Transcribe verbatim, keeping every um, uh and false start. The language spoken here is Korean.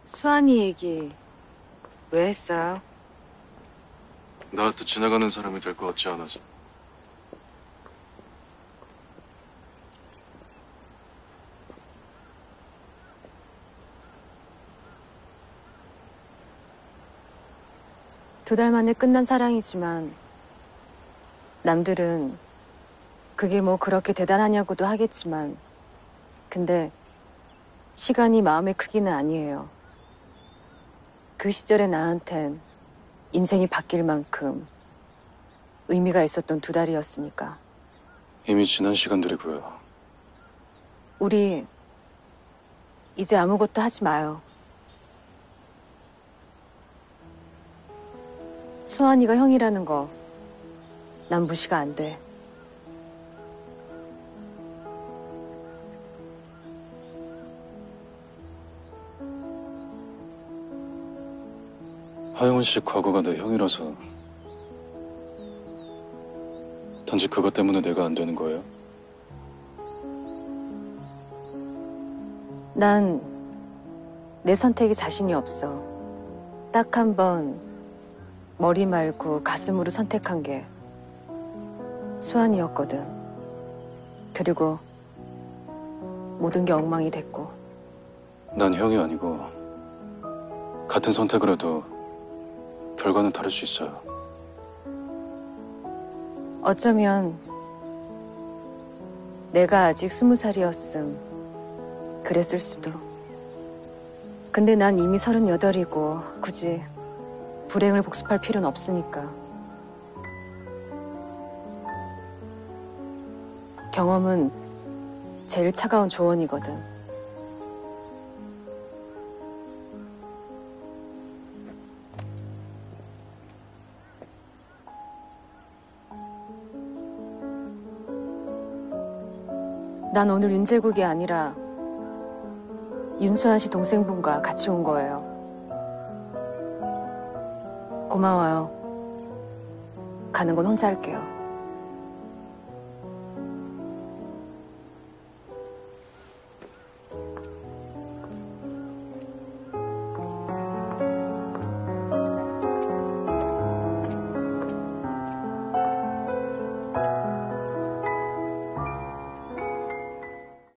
수환이 얘기 왜 했어요? 나한테 지나가는 사람이 될 것 같지 않아서. 두 달 만에 끝난 사랑이지만 남들은 그게 뭐 그렇게 대단하냐고도 하겠지만 근데 시간이 마음의 크기는 아니에요. 그 시절의 나한텐 인생이 바뀔 만큼 의미가 있었던 두 달이었으니까. 이미 지난 시간들이 보여. 우리 이제 아무것도 하지 마요. 수환이가 형이라는 거 난 무시가 안 돼. 하영은 씨 과거가 내 형이라서 단지 그것 때문에 내가 안 되는 거예요? 난 내 선택에 자신이 없어. 딱 한 번 머리 말고 가슴으로 선택한 게 수환이었거든. 그리고 모든 게 엉망이 됐고. 난 형이 아니고 같은 선택을 해도 결과는 다를 수 있어요. 어쩌면 내가 아직 스무 살이었음 그랬을 수도. 근데 난 이미 서른여덟이고 굳이 불행을 복습할 필요는 없으니까. 경험은 제일 차가운 조언이거든. 난 오늘 윤재국이 아니라 윤수환 씨 동생분과 같이 온 거예요. 고마워요. 가는 건 혼자 할게요.